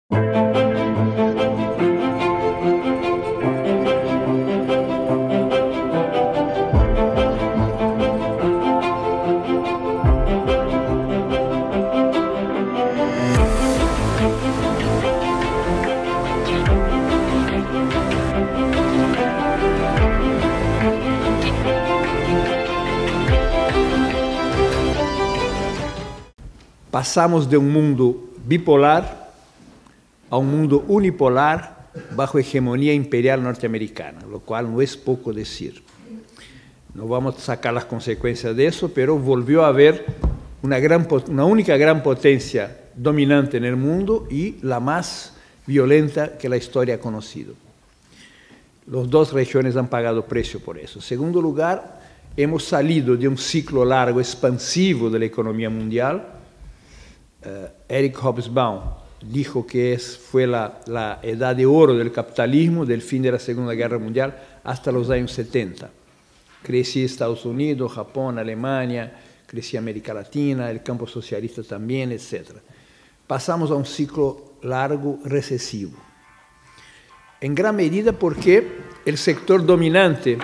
Pasamos de un mundo bipolar a un mundo unipolar bajo hegemonía imperial norteamericana, lo cual no es poco decir. No vamos a sacar las consecuencias de eso, pero volvió a haber una única gran potencia dominante en el mundo y la más violenta que la historia ha conocido. Las dos regiones han pagado precio por eso. En segundo lugar, hemos salido de un ciclo largo expansivo de la economía mundial. Eric Hobsbawm dijo que fue la edad de oro del capitalismo, del fin de la Segunda Guerra Mundial hasta los años 70. Crecía Estados Unidos, Japón, Alemania, crecía América Latina, el campo socialista también, etc. Pasamos a un ciclo largo recesivo. En gran medida porque el sector dominante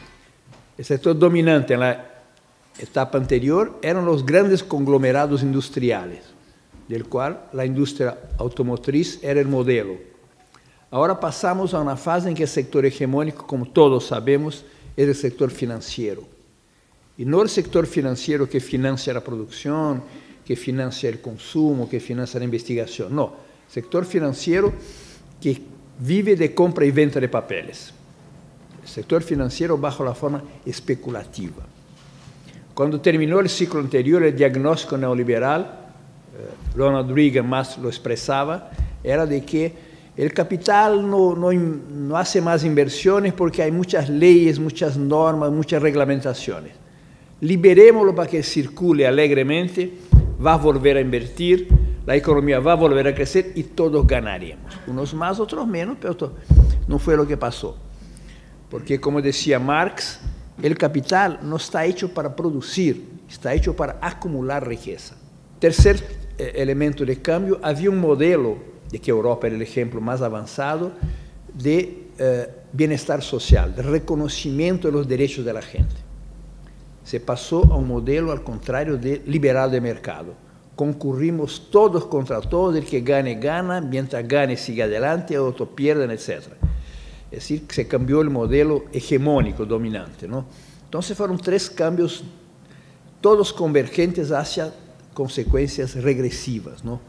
en la etapa anterior eran los grandes conglomerados industriales, del cual la industria automotriz era el modelo. Ahora pasamos a una fase en que el sector hegemónico, como todos sabemos, es el sector financiero. Y no el sector financiero que financia la producción, que financia el consumo, que financia la investigación. No, el sector financiero que vive de compra y venta de papeles. El sector financiero bajo la forma especulativa. Cuando terminó el ciclo anterior, el diagnóstico neoliberal, Ronald Reagan más lo expresaba, era de que el capital no hace más inversiones porque hay muchas leyes, muchas normas, muchas reglamentaciones. Liberémoslo para que circule alegremente, va a volver a invertir, la economía va a volver a crecer y todos ganaremos. Unos más, otros menos, pero no fue lo que pasó. Porque, como decía Marx, el capital no está hecho para producir, está hecho para acumular riqueza. Tercer elemento de cambio, había un modelo, de que Europa era el ejemplo más avanzado, de bienestar social, de reconocimiento de los derechos de la gente. Se pasó a un modelo, al contrario, de liberal de mercado. Concurrimos todos contra todos, el que gane, gana, mientras gane sigue adelante, otros pierden, etc. Es decir, se cambió el modelo hegemónico dominante, ¿no? Entonces fueron tres cambios, todos convergentes hacia consecuencias regresivas, ¿no?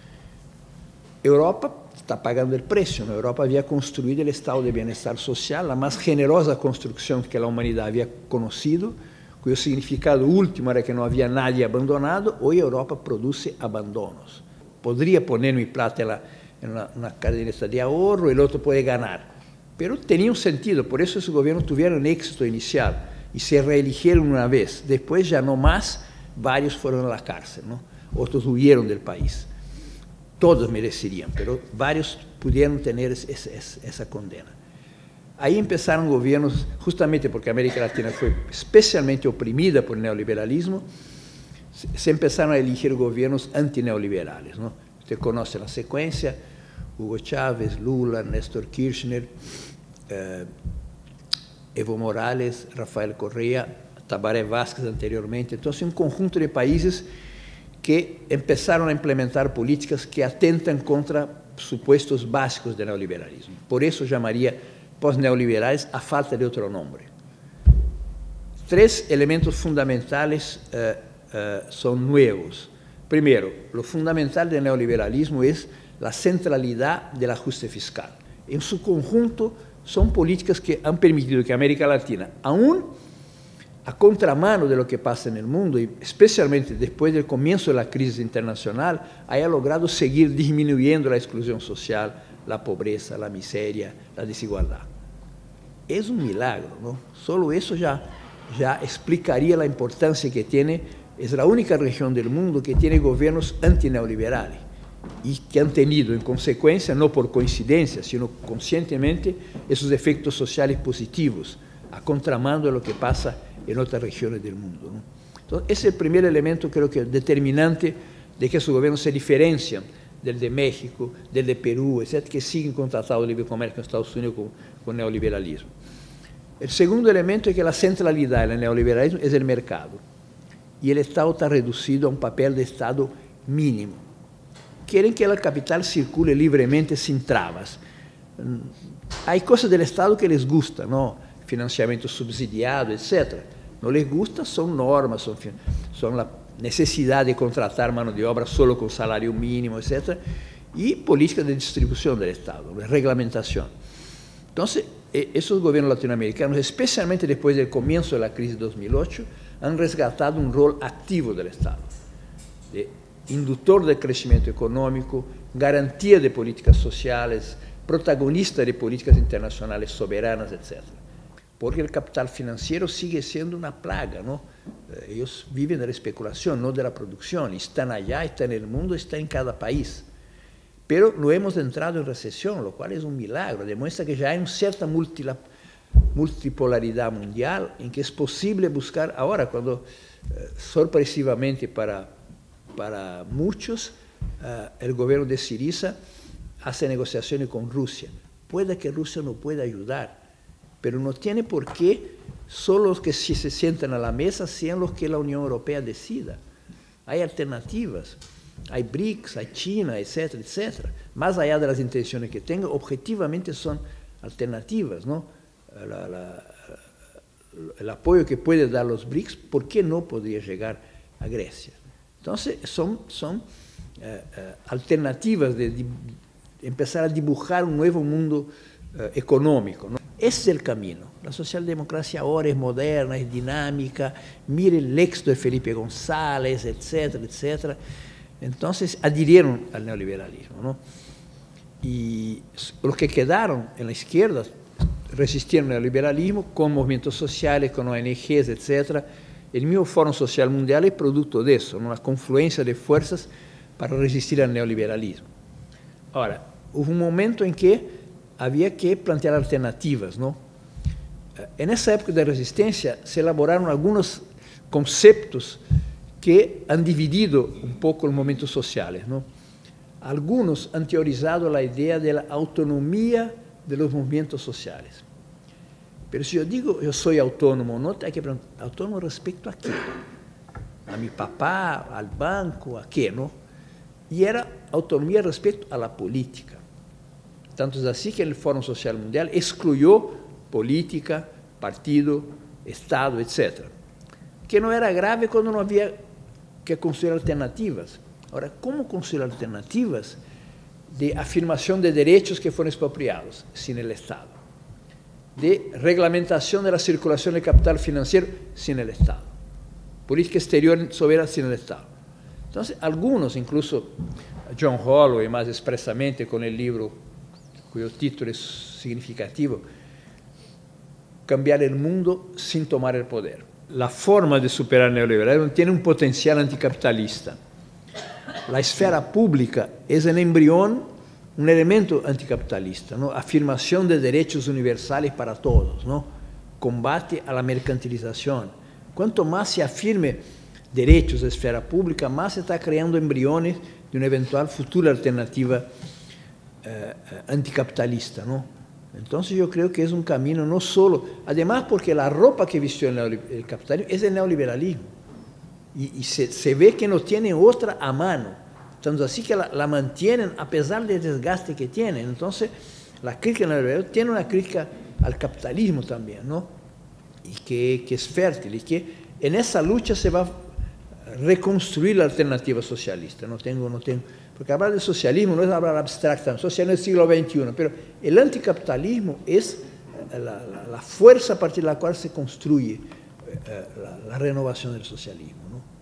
Europa está pagando el precio, ¿no? Europa había construido el estado de bienestar social, la más generosa construcción que la humanidad había conocido, cuyo significado último era que no había nadie abandonado. Hoy Europa produce abandonos. Podría poner mi plata en una cadena de ahorro, el otro puede ganar, pero tenía un sentido, por eso esos gobiernos tuvieron éxito inicial y se reeligieron una vez, después ya no más. Varios fueron a la cárcel, ¿no? Otros huyeron del país. Todos merecerían, pero varios pudieron tener esa condena. Ahí empezaron gobiernos, justamente porque América Latina fue especialmente oprimida por el neoliberalismo, se empezaron a elegir gobiernos antineoliberales, ¿no? Usted conoce la secuencia: Hugo Chávez, Lula, Néstor Kirchner, Evo Morales, Rafael Correa, Tabaré Vázquez anteriormente. Entonces, un conjunto de países que empezaron a implementar políticas que atentan contra supuestos básicos del neoliberalismo. Por eso llamaría pós-neoliberales a falta de otro nombre. Tres elementos fundamentales son nuevos. Primero, lo fundamental del neoliberalismo es la centralidad del ajuste fiscal. En su conjunto, son políticas que han permitido que América Latina, aún a contramano de lo que pasa en el mundo, y especialmente después del comienzo de la crisis internacional, haya logrado seguir disminuyendo la exclusión social, la pobreza, la miseria, la desigualdad. Es un milagro, ¿no? Solo eso ya explicaría la importancia que tiene. Es la única región del mundo que tiene gobiernos antineoliberales y que han tenido, en consecuencia, no por coincidencia, sino conscientemente, esos efectos sociales positivos, a contramano de lo que pasa en otras regiones del mundo, ¿no? Entonces, ese es el primer elemento, creo que determinante, de que esos gobiernos se diferencian del de México, del de Perú, etc., que siguen con Tratado de Libre Comercio con Estados Unidos con neoliberalismo. El segundo elemento es que la centralidad del neoliberalismo es el mercado. Y el Estado está reducido a un papel de Estado mínimo. Quieren que el capital circule libremente sin trabas. Hay cosas del Estado que les gustan, ¿no? Financiamiento subsidiado, etc. No les gusta, son normas, son la necesidad de contratar mano de obra solo con salario mínimo, etc. Y políticas de distribución del Estado, de reglamentación. Entonces, esos gobiernos latinoamericanos, especialmente después del comienzo de la crisis de 2008, han resgatado un rol activo del Estado, de inductor del crecimiento económico, garantía de políticas sociales, protagonista de políticas internacionales soberanas, etc. Porque el capital financiero sigue siendo una plaga, ¿no? Ellos viven de la especulación, no de la producción. Están allá, están en el mundo, están en cada país. Pero no hemos entrado en recesión, lo cual es un milagro. Demuestra que ya hay una cierta multipolaridad mundial en que es posible buscar ahora, cuando sorpresivamente para muchos, el gobierno de Syriza hace negociaciones con Rusia. Puede que Rusia no pueda ayudar, pero no tiene por qué solo los que se sientan a la mesa sean los que la Unión Europea decida. Hay alternativas, hay BRICS, hay China, etcétera, etcétera. Más allá de las intenciones que tenga, objetivamente son alternativas, ¿no? El apoyo que puede dar los BRICS, ¿por qué no podría llegar a Grecia? Entonces, son alternativas de empezar a dibujar un nuevo mundo económico, ¿no? Ese es el camino. La socialdemocracia ahora es moderna, es dinámica. Mire el éxito de Felipe González, etcétera, etcétera. Entonces adhirieron al neoliberalismo, ¿no? Y los que quedaron en la izquierda resistieron al neoliberalismo con movimientos sociales, con ONGs, etcétera. El mismo Foro Social Mundial es producto de eso, ¿no? Una confluencia de fuerzas para resistir al neoliberalismo. Ahora, hubo un momento en que había que plantear alternativas, ¿no? En esa época de resistencia se elaboraron algunos conceptos que han dividido un poco los movimientos sociales, ¿no? Algunos han teorizado la idea de la autonomía de los movimientos sociales. Pero si yo digo yo soy autónomo, ¿no? Hay que preguntar, ¿autónomo respecto a qué? A mi papá, al banco, ¿a qué, no? Y era autonomía respecto a la política. Tanto es así que el Foro Social Mundial excluyó política, partido, Estado, etc. Que no era grave cuando no había que construir alternativas. Ahora, ¿cómo construir alternativas de afirmación de derechos que fueron expropiados sin el Estado? De reglamentación de la circulación de capital financiero sin el Estado. Política exterior soberana sin el Estado. Entonces, algunos, incluso John Holloway, más expresamente con el libro cuyo título es significativo, Cambiar el mundo sin tomar el poder. La forma de superar el neoliberalismo tiene un potencial anticapitalista. La esfera pública es el embrión, un elemento anticapitalista, ¿no? Afirmación de derechos universales para todos, ¿no? Combate a la mercantilización. Cuanto más se afirme derechos de esfera pública, más se está creando embriones de una eventual futura alternativa anticapitalista, ¿no? Entonces yo creo que es un camino no solo, además porque la ropa que vistió el capitalismo es el neoliberalismo, y se ve que no tienen otra a mano, tanto así que la mantienen a pesar del desgaste que tienen. Entonces la crítica al neoliberalismo tiene una crítica al capitalismo también, ¿no? Y que es fértil, y que en esa lucha se va a reconstruir la alternativa socialista. Porque hablar de socialismo no es hablar abstractamente, socialismo del siglo XXI, pero el anticapitalismo es la fuerza a partir de la cual se construye la renovación del socialismo, ¿no?